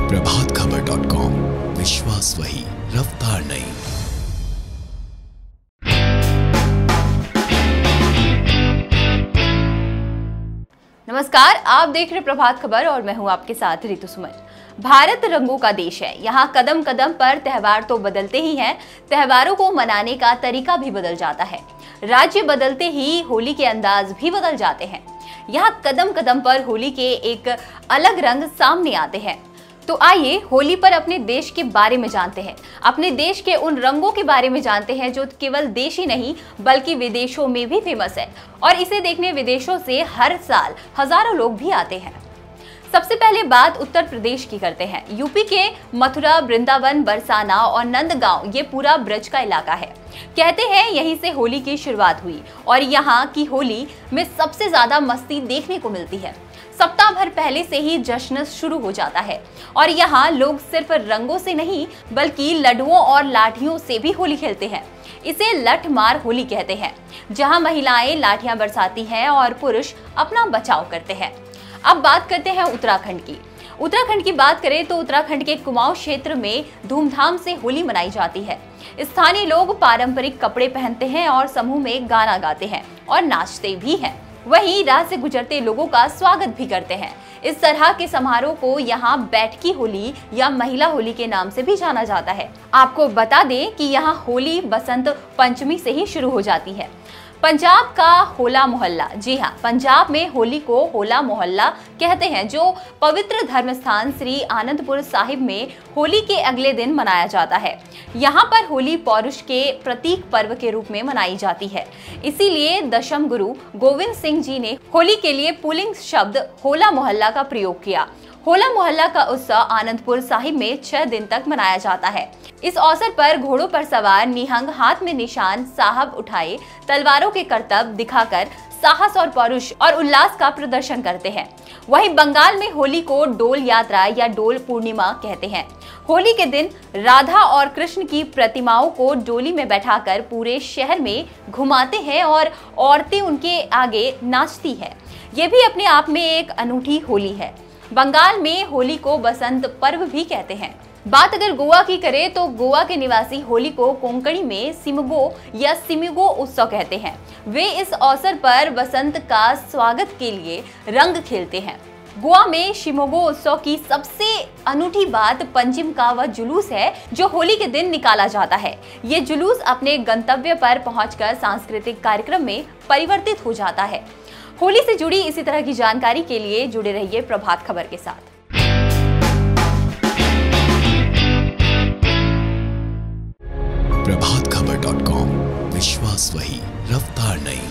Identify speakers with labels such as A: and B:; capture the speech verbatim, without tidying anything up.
A: Prabhat Khabar dot com, विश्वास वही, रफ्तार नहीं।
B: नमस्कार, आप देख रहे प्रभात खबर और मैं हूं आपके साथ ऋतु सुमन। भारत रंगों का देश है। यहाँ कदम कदम पर त्योहार तो बदलते ही हैं, त्योहारों को मनाने का तरीका भी बदल जाता है। राज्य बदलते ही होली के अंदाज भी बदल जाते हैं। यहाँ कदम कदम पर होली के एक अलग रंग सामने आते हैं। तो आइए होली पर अपने देश के बारे में जानते हैं, अपने देश के उन रंगों के बारे में जानते हैं जो केवल देश ही नहीं बल्कि विदेशों में भी फेमस है और इसे देखने विदेशों से हर साल हजारों लोग भी आते हैं। सबसे पहले बात उत्तर प्रदेश की करते हैं। यूपी के मथुरा, वृंदावन, बरसाना और नंदगांव ये पूरा ब्रज का इलाका है। कहते हैं यहीं से होली की शुरुआत हुई और यहाँ की होली में सबसे ज्यादा मस्ती देखने को मिलती है। सप्ताह भर पहले से ही जश्न शुरू हो जाता है और यहाँ लोग सिर्फ रंगों से नहीं बल्कि लड्डुओं और लाठियों से भी होली खेलते हैं। इसे लठ मार होली कहते हैं, जहाँ महिलाएं लाठियां बरसाती हैं और पुरुष अपना बचाव करते हैं। अब बात करते हैं उत्तराखंड की। उत्तराखंड की बात करें तो उत्तराखंड के कुमाऊं क्षेत्र में धूमधाम से होली मनाई जाती है। स्थानीय लोग पारंपरिक कपड़े पहनते हैं और समूह में गाना गाते हैं और नाचते भी हैं। वहीं राह से गुजरते लोगों का स्वागत भी करते हैं। इस तरह के समारोह को यहाँ बैठकी होली या महिला होली के नाम से भी जाना जाता है। आपको बता दें कि यहाँ होली बसंत पंचमी से ही शुरू हो जाती है। पंजाब का होला मोहल्ला, जी हाँ, पंजाब में होली को होला मोहल्ला कहते हैं, जो पवित्र धर्म स्थान श्री आनंदपुर साहिब में होली के अगले दिन मनाया जाता है। यहाँ पर होली पौरुष के प्रतीक पर्व के रूप में मनाई जाती है। इसीलिए दशम गुरु गोविंद सिंह जी ने होली के लिए पुल्लिंग शब्द होला मोहल्ला का प्रयोग किया। होला मोहल्ला का उत्सव आनंदपुर साहिब में छह दिन तक मनाया जाता है। इस अवसर पर घोड़ों पर सवार निहंग हाथ में निशान साहब उठाए तलवारों के करतब दिखाकर साहस और पौरुष और उल्लास का प्रदर्शन करते हैं। वहीं बंगाल में होली को डोल यात्रा या डोल पूर्णिमा कहते हैं। होली के दिन राधा और कृष्ण की प्रतिमाओं को डोली में बैठाकर पूरे शहर में घुमाते हैं और औरतें उनके आगे नाचती है। ये भी अपने आप में एक अनूठी होली है। बंगाल में होली को बसंत पर्व भी कहते हैं। बात अगर गोवा की करें तो गोवा के निवासी होली को कोंकणी में सिमगो या सिमिगो उत्सव कहते हैं। वे इस अवसर पर बसंत का स्वागत के लिए रंग खेलते हैं। गोवा में शिमोगो उत्सव की सबसे अनूठी बात पंजिम का वह जुलूस है जो होली के दिन निकाला जाता है। ये जुलूस अपने गंतव्य पर पहुंचकर सांस्कृतिक कार्यक्रम में परिवर्तित हो जाता है। होली से जुड़ी इसी तरह की जानकारी के लिए जुड़े रहिए प्रभात खबर के साथ।
A: प्रभात खबर डॉट कॉम, विश्वास वही, रफ्तार नहीं।